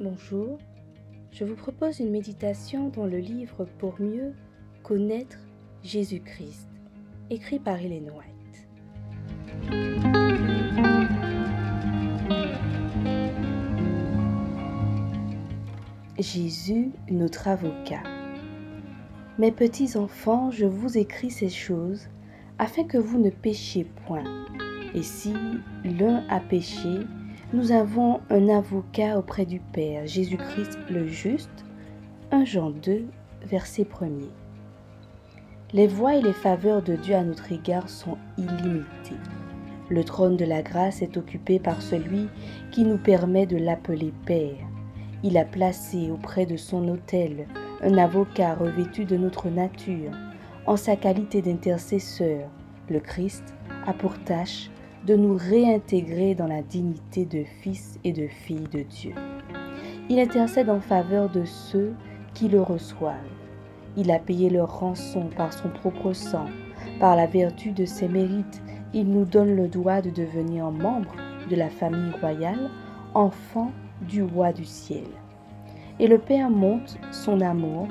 Bonjour, je vous propose une méditation dans le livre Pour mieux connaître Jésus-Christ, écrit par Ellen White. Jésus, notre avocat. Mes petits enfants, je vous écris ces choses afin que vous ne péchiez point. Et si l'un a péché, nous avons un avocat auprès du Père, Jésus-Christ le juste. 1 Jean 2, verset 1er. Les voies et les faveurs de Dieu à notre égard sont illimitées. Le trône de la grâce est occupé par celui qui nous permet de l'appeler Père. Il a placé auprès de son autel un avocat revêtu de notre nature. En sa qualité d'intercesseur, le Christ a pour tâche de nous réintégrer dans la dignité de fils et de filles de Dieu. Il intercède en faveur de ceux qui le reçoivent. Il a payé leur rançon par son propre sang. Par la vertu de ses mérites, il nous donne le droit de devenir membres de la famille royale, enfants du roi du ciel. Et le Père montre son amour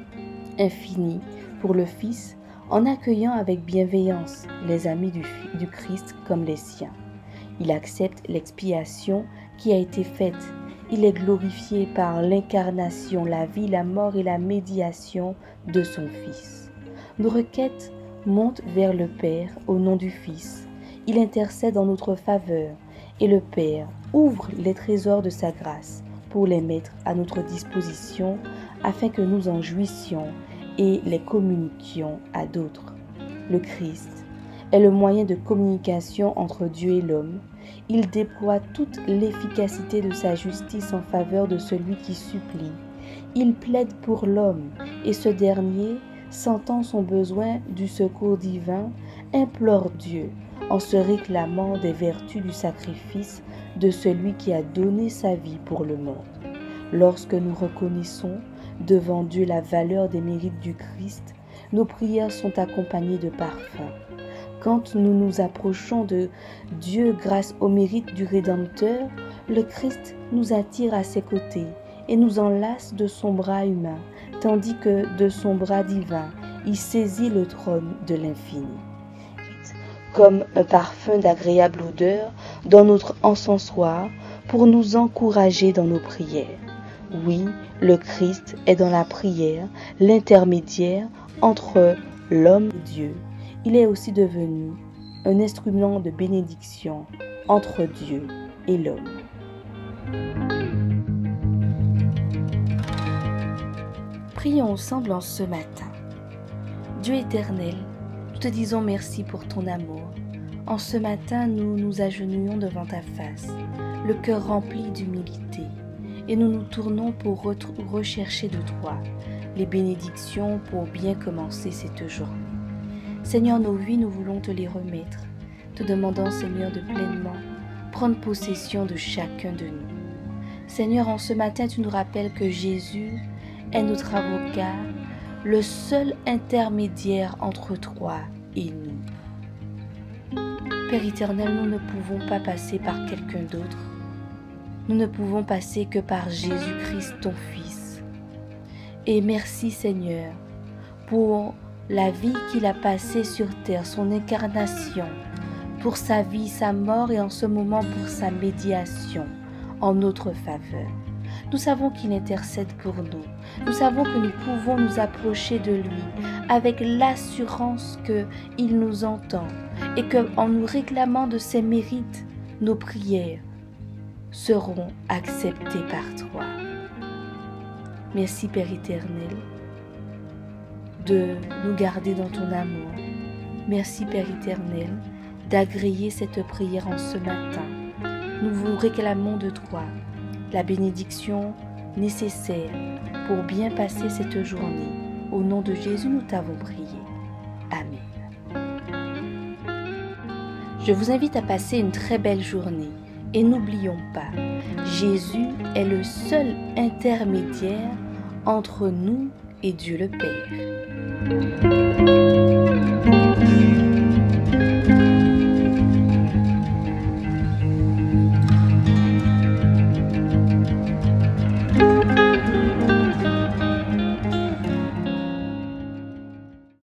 infini pour le Fils en accueillant avec bienveillance les amis du Christ comme les siens. Il accepte l'expiation qui a été faite. Il est glorifié par l'incarnation, la vie, la mort et la médiation de son Fils. Nos requêtes montent vers le Père au nom du Fils. Il intercède en notre faveur et le Père ouvre les trésors de sa grâce pour les mettre à notre disposition afin que nous en jouissions et les communiquions à d'autres. Le Christ est le moyen de communication entre Dieu et l'homme. Il déploie toute l'efficacité de sa justice en faveur de celui qui supplie. Il plaide pour l'homme et ce dernier, sentant son besoin du secours divin, implore Dieu en se réclamant des vertus du sacrifice de celui qui a donné sa vie pour le monde. Lorsque nous reconnaissons devant Dieu la valeur des mérites du Christ, nos prières sont accompagnées de parfums. Quand nous nous approchons de Dieu grâce au mérite du Rédempteur, le Christ nous attire à ses côtés et nous enlace de son bras humain, tandis que de son bras divin, il saisit le trône de l'infini. Comme un parfum d'agréable odeur dans notre encensoir pour nous encourager dans nos prières. Oui, le Christ est dans la prière, l'intermédiaire entre l'homme et Dieu. Il est aussi devenu un instrument de bénédiction entre Dieu et l'homme. Prions ensemble en ce matin. Dieu éternel, nous te disons merci pour ton amour. En ce matin, nous nous agenouillons devant ta face, le cœur rempli d'humilité, et nous nous tournons pour rechercher de toi les bénédictions pour bien commencer cette journée. Seigneur, nos vies, nous voulons te les remettre, te demandant, Seigneur, de pleinement prendre possession de chacun de nous. Seigneur, en ce matin, tu nous rappelles que Jésus est notre avocat, le seul intermédiaire entre toi et nous. Père éternel, nous ne pouvons pas passer par quelqu'un d'autre. Nous ne pouvons passer que par Jésus-Christ, ton Fils. Et merci, Seigneur, pour la vie qu'il a passée sur terre, son incarnation, pour sa vie, sa mort et en ce moment pour sa médiation en notre faveur. Nous savons qu'il intercède pour nous. Nous savons que nous pouvons nous approcher de lui avec l'assurance qu'il nous entend et qu'en nous réclamant de ses mérites, nos prières seront acceptées par toi. Merci Père éternel de nous garder dans ton amour. Merci Père éternel d'agréer cette prière en ce matin. Nous vous réclamons de toi la bénédiction nécessaire pour bien passer cette journée. Au nom de Jésus, nous t'avons prié. Amen. Je vous invite à passer une très belle journée et n'oublions pas, Jésus est le seul intermédiaire entre nous et Dieu le Père.